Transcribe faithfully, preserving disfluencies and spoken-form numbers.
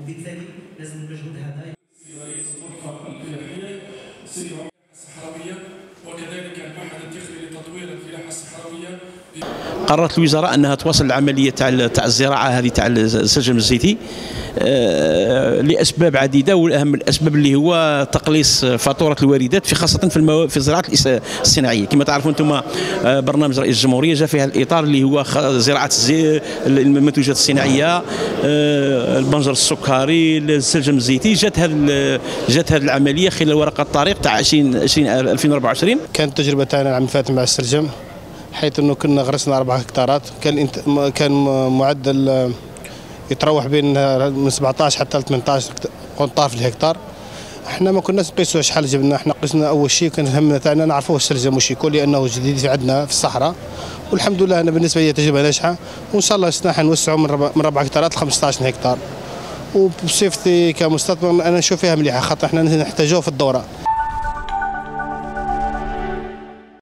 وبالتالي لازم المجهود هذا. رئيس الغرفه الفلاحيه سيد الصحراويه وكذلك المعهد التقني لتطوير الفلاحه الصحراويه. قررت الوزاره انها تواصل العمليه تاع تاع الزراعه هذه تاع السلجم الزيتي لاسباب عديده، والاهم الاسباب اللي هو تقليص فاتوره الواردات في خاصه في المو... في الزراعه الصناعيه. كما تعرفون انتم برنامج رئيس الجمهوريه جاء فيها الاطار اللي هو زراعه الزي... المنتوجات الصناعيه، البنجر السكري، السلجم الزيتي. جات هذه جات هذه العمليه خلال ورقه الطريق تاع عشرين عشرين ألفين وأربعة وعشرين. كانت التجربه تاعنا العام الفات مع السلجم، حيث انه كنا غرسنا أربعة هكتارات، كان انت... كان معدل يتراوح بين من سبعطاش حتى ثمانطاش قنطار في الهكتار. احنا ما كناش نقيسوا شحال جبنا، احنا قسنا اول شيء كان همنا تاعنا نعرفوا السلجم واش يكون، لانه جديد في عندنا في الصحراء. والحمد لله انا بالنسبه لي تجربه ناجحه، وان شاء الله السنه حنوسعوا من من أربعة هكتارات ل خمسطاش هكتار. وبصفتي كمستثمر انا نشوف فيها مليحه، خاطر احنا نحتاجوه في الدوره.